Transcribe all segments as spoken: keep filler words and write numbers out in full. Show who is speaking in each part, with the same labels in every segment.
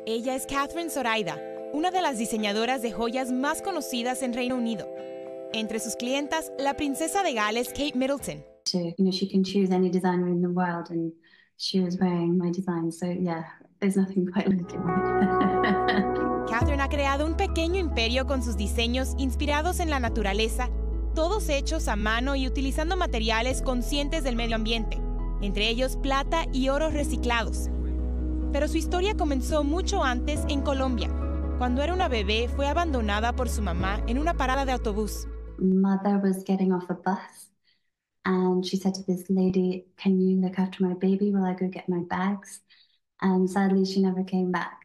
Speaker 1: Ella es Catherine Zoraida, una de las diseñadoras de joyas más conocidas en Reino Unido. Entre sus clientas, la princesa de Gales, Kate Middleton.
Speaker 2: You know, she can choose any designer in the world, and she was wearing my design, so yeah, there's nothing quite like it.
Speaker 1: Catherine ha creado un pequeño imperio con sus diseños inspirados en la naturaleza, todos hechos a mano y utilizando materiales conscientes del medio ambiente, entre ellos plata y oro reciclados. Pero su historia comenzó mucho antes en Colombia. Cuando era una bebé, fue abandonada por su mamá en una parada de autobús.
Speaker 2: Mother was getting off a bus, and she said to this lady, "Can you look after my baby while I go get my bags?" And sadly, she never came back.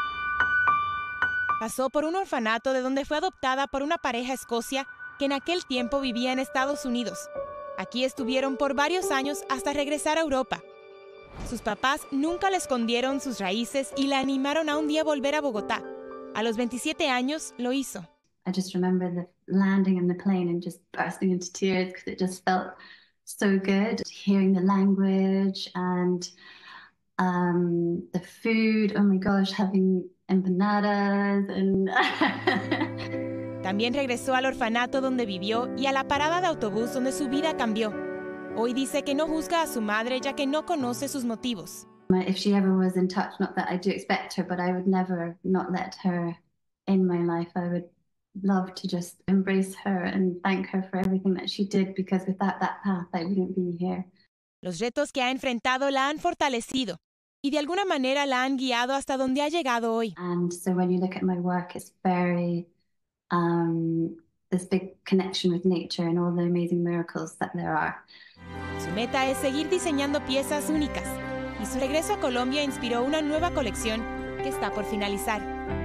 Speaker 1: Pasó por un orfanato de donde fue adoptada por una pareja escocia que en aquel tiempo vivía en Estados Unidos. Aquí estuvieron por varios años hasta regresar a Europa. Sus papás nunca le escondieron sus raíces y la animaron a un día volver a Bogotá. A los veintisiete años lo hizo.
Speaker 2: I just remember the landing in the plane and just bursting into tears because it just felt so good. Hearing the language and um, the food, oh my gosh, having empanadas and...
Speaker 1: También regresó al orfanato donde vivió y a la parada de autobús donde su vida cambió. Hoy dice que no juzga a su madre ya que no conoce sus motivos.
Speaker 2: If she ever was in touch, not that I do expect her, but I would never not let her in my life. I would love to just embrace her and thank her for everything that she did, because without that path I wouldn't be here.
Speaker 1: Los retos que ha enfrentado la han fortalecido y de alguna manera la han guiado hasta donde ha llegado hoy.
Speaker 2: And so when you look at my work, it's very um, this big connection with nature and all the amazing miracles that there are.
Speaker 1: Su meta es seguir diseñando piezas únicas y su regreso a Colombia inspiró una nueva colección que está por finalizar.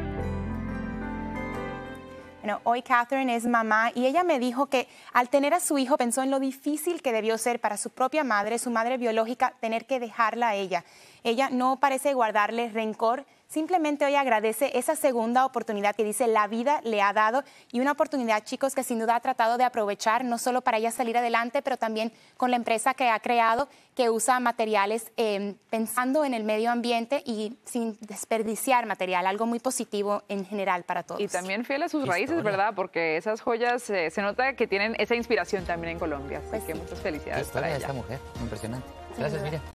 Speaker 1: Bueno, hoy Catherine es mamá y ella me dijo que al tener a su hijo pensó en lo difícil que debió ser para su propia madre, su madre biológica, tener que dejarla a ella. Ella no parece guardarle rencor, simplemente hoy agradece esa segunda oportunidad que dice la vida le ha dado y una oportunidad, chicos, que sin duda ha tratado de aprovechar, no solo para ella salir adelante, pero también con la empresa que ha creado, que usa materiales eh, pensando en el medio ambiente y sin desperdiciar material, algo muy positivo en general para todos.
Speaker 3: Y también fiel a sus raíces, ¿verdad? Porque esas joyas eh, se nota que tienen esa inspiración también en Colombia, así pues que sí. Muchas felicidades para ella.
Speaker 4: Esta mujer, impresionante. Gracias, Miriam.